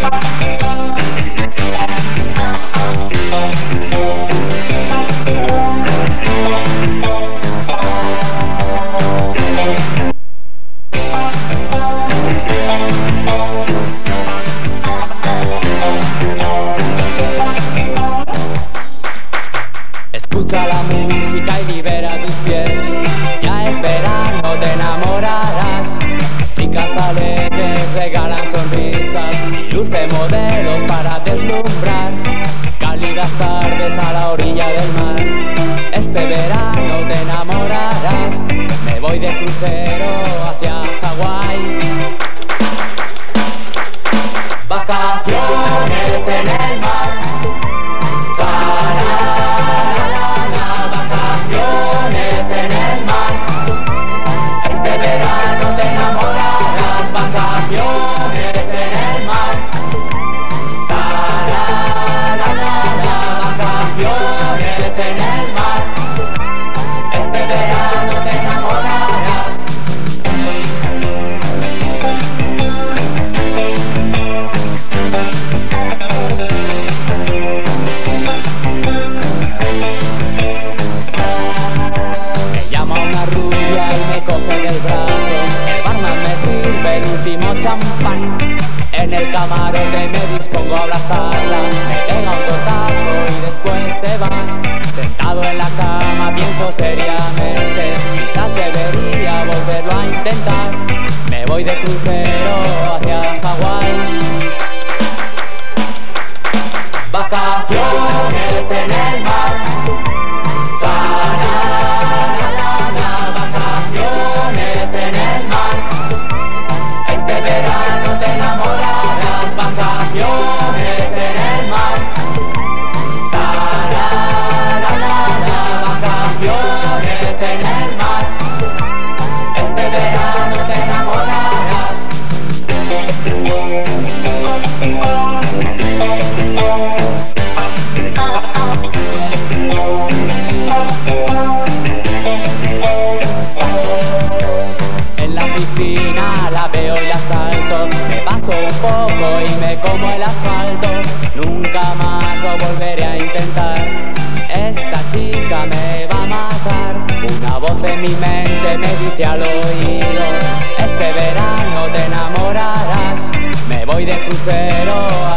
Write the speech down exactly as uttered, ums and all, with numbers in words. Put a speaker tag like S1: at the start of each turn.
S1: Escucha la música y libera tus pies. Ya es verano, te enamorarás. Chicas alegres regalan sonrisas, luce modelos para deslumbrar. Cálidas tardes a la orilla del mar. Este verano te enamorarás. Me voy de crucero hacia Hawái. Vacaciones en el mar. Vacaciones en el mar. Este verano te enamorarás. Vacaciones en el mar. Vacaciones en el mar. Este verano te enamorarás. Coge del brazo, el barman me sirve el último champán. En el camarote me dispongo a abrazarla, me pega un tortazo y después se va. Sentado en la cama pienso seriamente, quizás debería volverlo a intentar. Me voy de crucero hacia Hawái. Vacaciones en el mar. Vacaciones en el mar. Este verano te enamorarás. Vacaciones en el mar. Vacaciones en el mar. Este verano te enamorarás. En la piscina la veo y la salto, me paso un poco y me como el asfalto. Nunca más lo volveré a intentar, esta chica me va a matar. Una voz en mi mente me dice al oído: este verano te enamorarás. Me voy de crucero